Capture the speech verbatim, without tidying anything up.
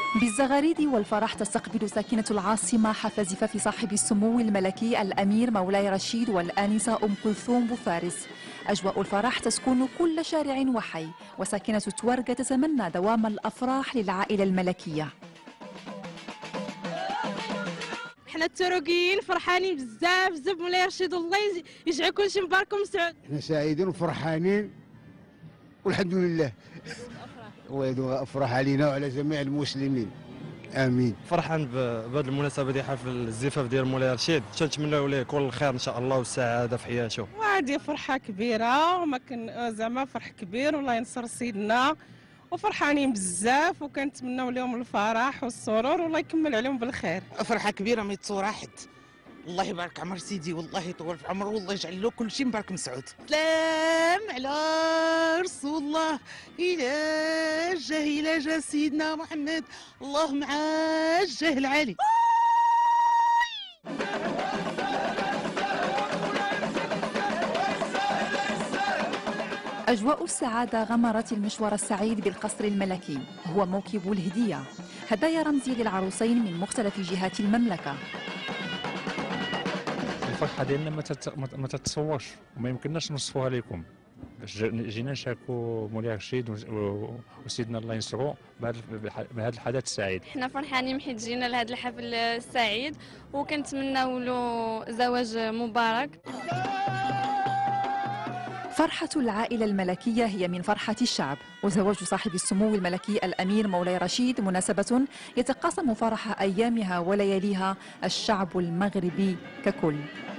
بالزغاريد والفرح تستقبل ساكنة العاصمة حفل زفاف صاحب السمو الملكي الأمير مولاي رشيد والآنسة أم كلثوم بوفارس. أجواء الفرح تسكن كل شارع وحي، وساكنة توارق تتمنى دوام الأفراح للعائلة الملكية. احنا التروقيين فرحانين بزاف بزاف مولاي رشيد، الله يجعل كل شيء مبارك ومسعود. احنا سعيدين وفرحانين والحمد لله. الله يدوم افراح علينا وعلى جميع المسلمين، امين. فرحان بهذه المناسبه ديال حفل الزفاف ديال مولاي رشيد، تنتمنوا ليه كل الخير ان شاء الله والسعاده في حياته. وهذه فرحه كبيره وما كان زعما فرح كبير، والله ينصر سيدنا، وفرحانين بزاف وكنتمنوا لهم الفرح والسرور والله يكمل عليهم بالخير. فرحه كبيره ما يتصور حد. الله يبارك عمر سيدي، والله يطول في عمره، والله يجعل له كل شيء مبارك مسعود. سلام على رسول الله، الى جاه الى جاه سيدنا محمد، اللهم عجه العالي. أجواء السعادة غمرت المشوار السعيد بالقصر الملكي، هو موكب الهدية، هدايا رمزية للعروسين من مختلف جهات المملكة. الفرحه ديالنا ما تتصورش وما يمكنناش نوصفوها لكم. جينا نشاركوا مولاي رشيد وسيدنا الله ينصرو بهذا الحدث السعيد. حنا فرحانين حيت جينا لهذا الحفل السعيد وكنتمناو له زواج مبارك. فرحة العائلة الملكية هي من فرحة الشعب، وزواج صاحب السمو الملكي الأمير مولاي رشيد مناسبة يتقاسم فرح أيامها ولياليها الشعب المغربي ككل.